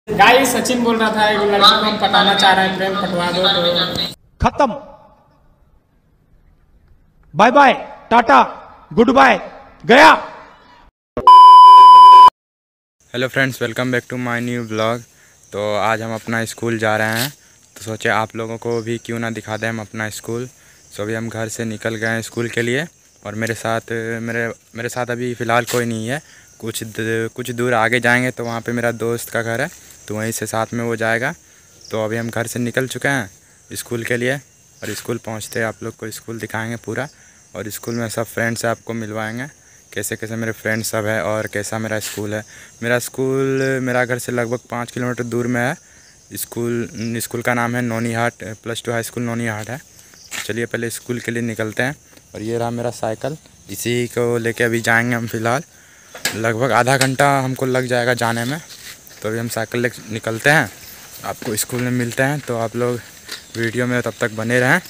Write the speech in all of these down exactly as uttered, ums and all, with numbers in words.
Guys Sachin बोल रहा था एक लड़की को हम पटाना चाह रहे हैं, प्रेम पटवा दो तो खत्म। Bye bye ta ta goodbye गया। Hello friends, welcome back to my new blog. तो आज हम अपना स्कूल जा रहे हैं, तो सोचे आप लोगों को भी क्यों ना दिखा दें हम अपना स्कूल। सो अभी हम घर से निकल गए हैं स्कूल के लिए, और मेरे साथ मेरे मेरे साथ अभी फ़िलहाल कोई नहीं है। कुछ कुछ दूर आगे जाएंगे तो वहाँ पे मेरा दोस्त का घर है, तो वहीं से साथ में वो जाएगा। तो अभी हम घर से निकल चुके हैं स्कूल के लिए, और स्कूल पहुँचते आप लोग को स्कूल दिखाएँगे पूरा, और स्कूल में सब फ्रेंड्स से आपको मिलवाएँगे कैसे कैसे मेरे फ्रेंड्स सब है और कैसा मेरा स्कूल है। मेरा स्कूल मेरा घर से लगभग पाँच किलोमीटर दूर में है। स्कूल स्कूल का नाम है Nonihat plus two high school Nonihat है। चलिए पहले स्कूल के लिए निकलते हैं। और ये रहा मेरा साइकिल, इसी को लेके अभी जाएंगे हम। फ़िलहाल लगभग आधा घंटा हमको लग जाएगा जाने में, तो अभी हम साइकिल ले निकलते हैं। आपको स्कूल में मिलते हैं, तो आप लोग वीडियो में तब तक बने रहें।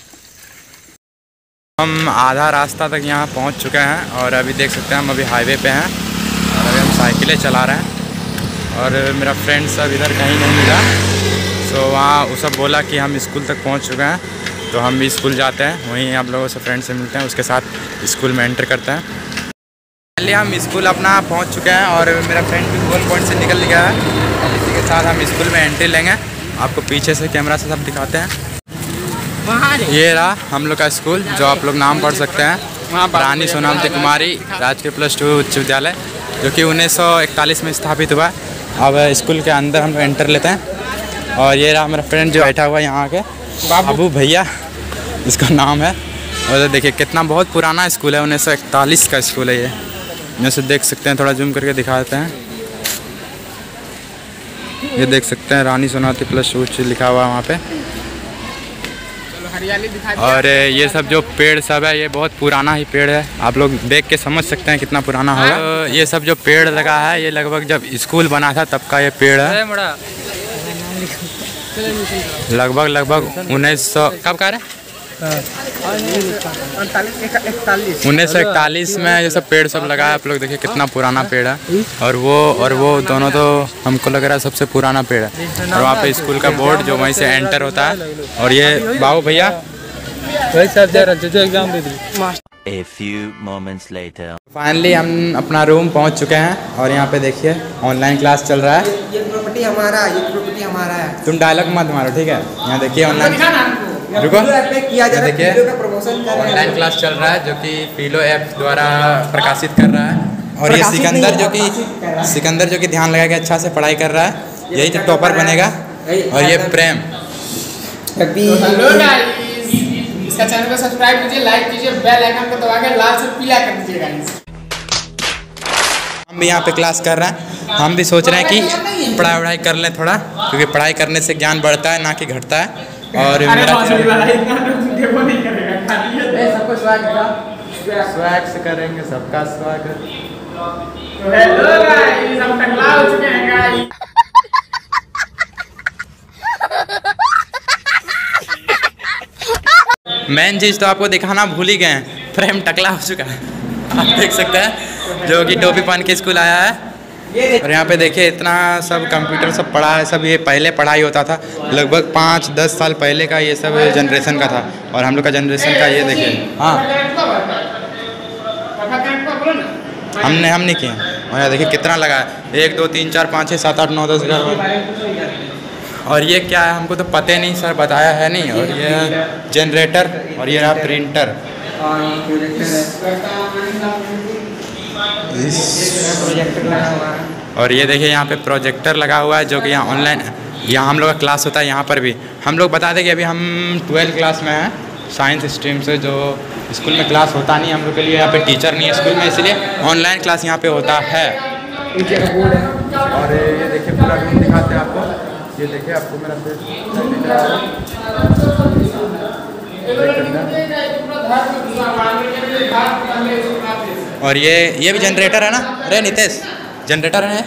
हम आधा रास्ता तक यहाँ पहुँच चुके हैं, और अभी देख सकते हैं हम अभी हाईवे पे हैं, और अभी हम साइकिलें चला रहे हैं। और मेरा फ्रेंड सब इधर कहीं नहीं मिला, सो वहाँ वो सब बोला कि हम स्कूल तक पहुँच चुके हैं, तो हम भी स्कूल जाते हैं। वहीं आप लोगों से फ्रेंड से मिलते हैं, उसके साथ स्कूल में एंटर करते हैं। पहले हम स्कूल अपना पहुँच चुके हैं, और मेरा फ्रेंड भी गोल पॉइंट से निकल गया है। और इसी के साथ हम स्कूल में एंट्री लेंगे। आपको पीछे से कैमरा से सब दिखाते हैं। ये रहा हम लोग का स्कूल, जो आप लोग नाम पढ़ सकते हैं, रानी सोनामती कुमारी राजकीय प्लस टू उच्च विद्यालय, जो कि उन्नीस सौ इकतालीस में स्थापित हुआ। अब स्कूल के अंदर हम एंटर लेते हैं। और ये रहा मेरा फ्रेंड जो बैठा हुआ है यहाँ के, बाबू भैया इसका नाम है। और देखिए कितना बहुत पुराना स्कूल है, उन्नीस सौ इकतालीस का स्कूल है ये। जैसे देख सकते हैं, थोड़ा जूम करके दिखा देते हैं। ये देख सकते हैं रानी सोनामती प्लस टू उच्च लिखा हुआ है वहाँ पे। और ये सब जो पेड़ सब है, ये बहुत पुराना ही पेड़ है। आप लोग देख के समझ सकते हैं कितना पुराना होगा। तो ये सब जो पेड़ लगा है, ये लगभग जब स्कूल बना था तब का ये पेड़ है। लगभग लगभग उन्नीस सौ कब का है उन्नीस सौ इकतालीस में ये सब पेड़ सब लगा है। आप लोग देखिए कितना पुराना पेड़ है। और वो और वो दोनों तो हमको लग रहा है सबसे पुराना पेड़ है। और वहाँ पे स्कूल का बोर्ड जो वहीं से एंटर होता है। और ये बाबू भैया फाइनली हम अपना रूम पहुँच चुके हैं, और यहाँ पे देखिए ऑनलाइन क्लास चल रहा है। ये प्रॉपर्टी हमारा ये प्रॉपर्टी हमारा है। तुम डायलॉग मत मारो, ठीक है। यहाँ देखिए ऑनलाइन रुको, देखिए ऑनलाइन क्लास चल रहा है, जो कि फिलो ऐप द्वारा प्रकाशित कर रहा है। और ये सिकंदर जो कि सिकंदर जो कि ध्यान लगा के अच्छा से पढ़ाई कर रहा है, यही तो टॉपर बनेगा। और ये प्रेम, इसका चैनल को सब्सक्राइब कीजिए, लाइक कीजिए, बेल आइकन को दबा के लाल से पीला कर दीजिएगा। हम भी यहाँ पे क्लास कर रहे हैं। हम भी सोच रहे हैं कि पढ़ाई वढ़ाई कर लें थोड़ा, क्योंकि पढ़ाई करने से ज्ञान बढ़ता है ना कि घटता है। और मेरा सबको स्वागत से करेंगे, सबका स्वागत। मेन चीज़ तो आपको दिखाना भूल ही गए हैं, प्रेम टकला हो चुका है। आप देख सकते हैं, जो कि टोपी पहन के स्कूल आया है। और यहाँ पे देखिए इतना सब कंप्यूटर सब पढ़ा है। सब ये पहले पढ़ाई होता था, लगभग पाँच दस साल पहले का ये सब जनरेशन का था। और हम लोग का जनरेशन का ये देखिए। हाँ, हमने हम नहीं किए। और यहाँ देखिए कितना लगा है, एक दो तीन चार पाँच छः सात आठ नौ दस ग्यारह। और ये क्या है हमको तो पता नहीं, सर बताया है नहीं। और ये जनरेटर, और ये रहा प्रिंटर। और ये देखिए यहाँ पे प्रोजेक्टर लगा हुआ है, जो कि यहाँ ऑनलाइन यहाँ हम लोग का क्लास होता है। यहाँ पर भी हम लोग बता दें कि अभी हम ट्वेल्थ क्लास में हैं, साइंस स्ट्रीम से। जो स्कूल में क्लास होता नहीं हम लोग के लिए, यहाँ पे टीचर नहीं है स्कूल में, इसलिए ऑनलाइन क्लास यहाँ पे होता है। और ये देखिए पूरा रूम दिखाते हैं आपको। ये देखिए आपको मेरा और ये ये भी जनरेटर है ना। अरे नितेश, जनरेटर है।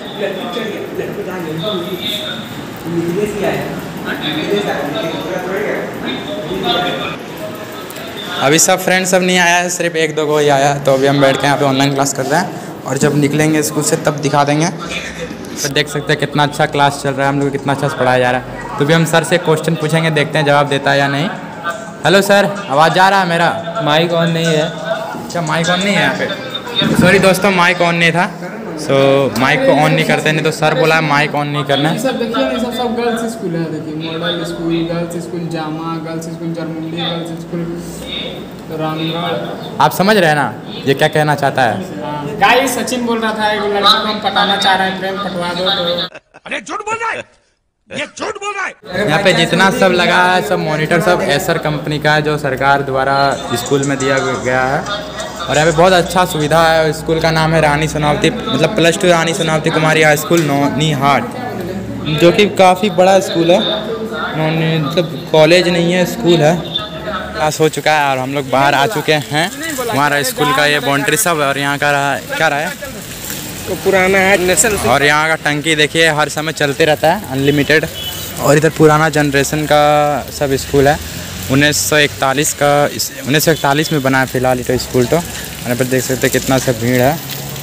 अभी सब फ्रेंड सब नहीं आया है, सिर्फ एक दो को ही आया। तो अभी हम बैठ के यहाँ पे ऑनलाइन क्लास कर रहे हैं, और जब निकलेंगे स्कूल से तब दिखा देंगे। तो देख सकते हैं कितना अच्छा क्लास चल रहा है, हम लोग कितना अच्छा से पढ़ाया जा रहा है। तो भी हम सर से क्वेश्चन पूछेंगे, देखते हैं जवाब देता है या नहीं। हेलो सर, आवाज़ जा रहा है मेरा? माइक ऑन नहीं है। अच्छा, माइक ऑन नहीं है यहाँ पे। सॉरी दोस्तों, माइक ऑन नहीं था, सो माइक को ऑन नहीं करते, नहीं तो सर बोला माइक ऑन नहीं करना है। ये सब देखिए, ये सब सब गर्ल्स स्कूल है। देखिए model school, girls school Jama, girls school Jarmundi, girls school Ramgarh. आप समझ रहे हैं ना ये क्या कहना चाहता है? गाइस, सचिन बोल रहा था एक लड़की को हम पटाना चाह रहे हैं, प्रेम पटवा दो तो। अरे झूठ बोल रहा है, ये झूठ बोल रहा है। यहाँ पे जितना सब लगा है सब मॉनिटर सब एसर कंपनी का है, जो सरकार द्वारा स्कूल में दिया गया है। और यहाँ पे बहुत अच्छा सुविधा है। स्कूल का नाम है रानी सोनावती, मतलब plus two Rani Sonawati Kumari high school Naunihat, जो कि काफ़ी बड़ा स्कूल है। मतलब कॉलेज नहीं है, स्कूल है। क्लास हो चुका है और हम लोग बाहर आ चुके हैं। हमारा स्कूल का ये बाउंड्री सब, और यहाँ का रहा क्या रहा है तो पुराना है नेशनल। और यहाँ का टंकी देखिए हर समय चलते रहता है, अनलिमिटेड। और इधर पुराना जनरेशन का सब स्कूल है, उन्नीस सौ इकतालीस का, उन्नीस सौ इकतालीस में बना है फिलहाल ये स्कूल। तो यहाँ पर देख सकते हैं कितना सब भीड़ है।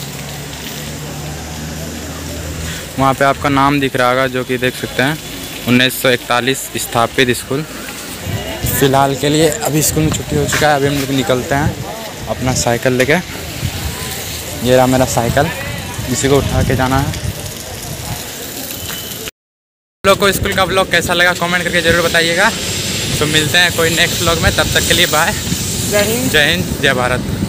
वहाँ पे आपका नाम दिख रहा होगा, जो कि देख सकते हैं उन्नीस सौ इकतालीस स्थापित स्कूल। फ़िलहाल के लिए अभी स्कूल में छुट्टी हो चुका है, अभी हम लोग निकलते हैं अपना साइकिल लेके। ये रहा मेरा साइकिल, इसी को उठा के जाना है। आप लोग को स्कूल का व्लॉग कैसा लगा कमेंट करके ज़रूर बताइएगा। तो मिलते हैं कोई नेक्स्ट व्लॉग में, तब तक के लिए बाय। जय हिंद, जय हिंद, जय भारत।